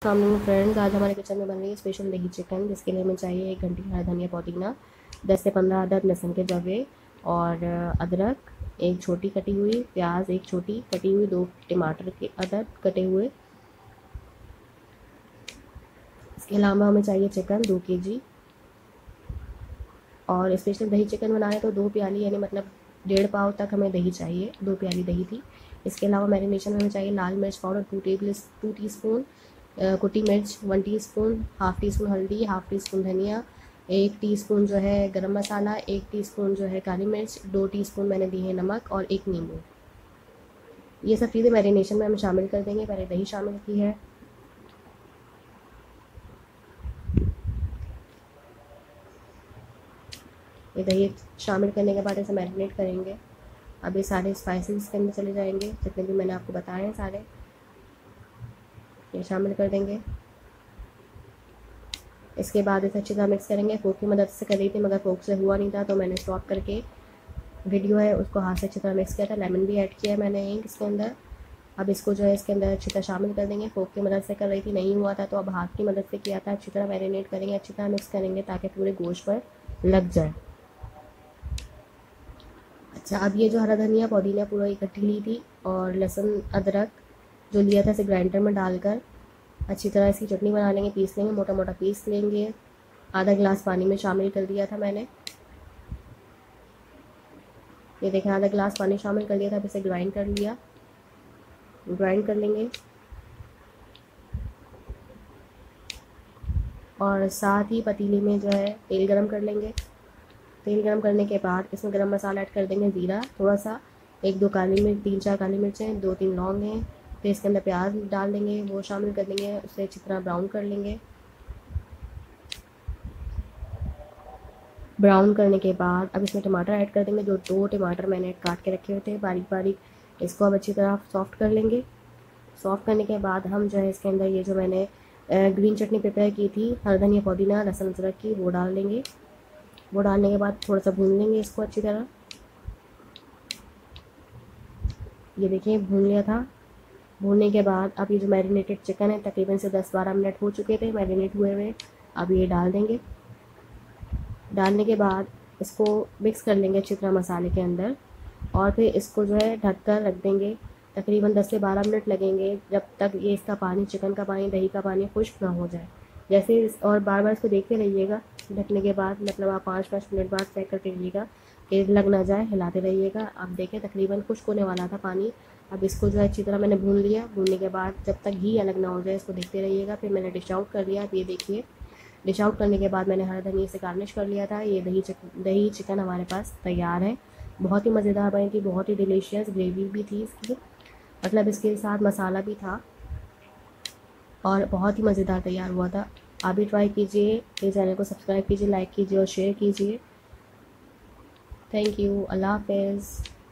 अस्सलाम फ्रेंड्स, आज हमारे किचन में बन रही है स्पेशल दही चिकन, जिसके लिए हमें चाहिए 1 घंटी हरा धनिया पुदीना, 10 से 15 अदद लहसुन के जवे और अदरक, एक छोटी कटी हुई प्याज, एक छोटी कटी हुई, 2 टमाटर के अदद कटे हुए। इसके अलावा हमें चाहिए चिकन 2 kg और स्पेशल दही चिकन बनाए तो 2 प्याली यानी मतलब 1.5 पाव तक हमें दही चाहिए, 2 प्याली दही थी। इसके अलावा मैरिनेशन में हमें चाहिए लाल मिर्च पाउडर 2 टीस्पून, कुटी मिर्च 1 टीस्पून, हाफ़ टी स्पून हल्दी, हाफ़ टी स्पून धनिया, 1 टीस्पून जो है गरम मसाला, 1 टीस्पून जो है काली मिर्च, 2 टीस्पून मैंने दी है नमक और 1 नींबू। ये सब चीज़ें मैरिनेशन में हम शामिल कर देंगे। पहले दही शामिल की है, ये दही शामिल करने के बाद इसे मैरिनेट करेंगे। अब ये सारे स्पाइसेस के अंदर चले जाएंगे, जितने भी मैंने आपको बताए हैं सारे ये शामिल कर देंगे। इसके बाद इसे अच्छी तरह मिक्स करेंगे। फोक की मदद से कर रही थी मगर फोक से हुआ नहीं था, तो मैंने स्टॉप करके वीडियो है उसको हाथ से अच्छी तरह मिक्स किया था। लेमन भी ऐड किया है मैंने एक इसके अंदर। अब इसको जो है इसके अंदर अच्छी तरह शामिल कर देंगे। फोक की मदद से कर रही थी, नहीं हुआ था तो अब हाथ की मदद से किया था। अच्छी तरह मैरिनेट करेंगे, अच्छी तरह मिक्स करेंगे ताकि पूरे गोश्त पर लग जाए। अच्छा, अब ये जो हरा धनिया पुदीना पूरा इकट्ठी ली थी और लहसुन अदरक जो लिया था इसे ग्राइंडर में डालकर अच्छी तरह इसकी चटनी बना लेंगे, पीस लेंगे, मोटा मोटा पीस लेंगे। आधा गिलास पानी में शामिल कर दिया था मैंने, ये देखें आधा गिलास पानी शामिल कर लिया था। अब इसे ग्राइंड कर लिया, ग्राइंड कर लेंगे। और साथ ही पतीले में जो है तेल गरम कर लेंगे। तेल गरम करने के बाद इसमें गरम मसाला ऐड कर देंगे, ज़ीरा थोड़ा सा, 1-2 काली मिर्च, 3-4 काली मिर्चें, 2-3 लौंग हैं। फिर इसके अंदर प्याज डाल देंगे, वो शामिल कर देंगे, उसे अच्छी तरह ब्राउन कर लेंगे। ब्राउन करने के बाद अब इसमें टमाटर ऐड कर देंगे, जो 2 टमाटर मैंने काट के रखे हुए थे बारीक बारीक। इसको अब अच्छी तरह सॉफ्ट कर लेंगे। सॉफ्ट करने के बाद हम जो है इसके अंदर ये जो मैंने ग्रीन चटनी प्रिपेयर की थी हरा धनिया पुदीना लहसुन अदरक की, वो डाल देंगे। वो डालने के बाद थोड़ा सा भून लेंगे इसको अच्छी तरह। ये देखिए भून लिया था। भूनने के बाद अब ये जो मैरिनेटेड चिकन है तकरीबन से 10-12 मिनट हो चुके थे मैरिनेट हुए हुए, अब ये डाल देंगे। डालने के बाद इसको मिक्स कर लेंगे अच्छी तरह मसाले के अंदर और फिर इसको जो है ढक कर रख देंगे। तकरीबन 10 से 12 मिनट लगेंगे जब तक ये इसका पानी, चिकन का पानी, दही का पानी खुश्क ना हो जाए। जैसे और बार बार इसको देखते रहिएगा ढकने के बाद, मतलब आप 5-5 मिनट बाद चेक करते रहिएगा कि लग ना जाए, हिलाते रहिएगा। अब देखें तकरीबन खुश्क होने वाला था पानी। अब इसको जो है अच्छी तरह मैंने भून लिया। भूनने के बाद जब तक घी अलग ना हो जाए इसको देखते रहिएगा। फिर मैंने डिश आउट कर लिया। अब ये देखिए डिश आउट करने के बाद मैंने हरा धनिया से गार्निश कर लिया था। ये दही चिकन हमारे पास तैयार है। बहुत ही मज़ेदार बनी थी, बहुत ही डिलीशियस, ग्रेवी भी थी इसकी, मतलब इसके साथ मसाला भी था और बहुत ही मज़ेदार तैयार हुआ था। आप भी ट्राई कीजिए, मेरे चैनल को सब्सक्राइब कीजिए, लाइक कीजिए और शेयर कीजिए। थैंक यू, अल्लाह हाफ़िज़।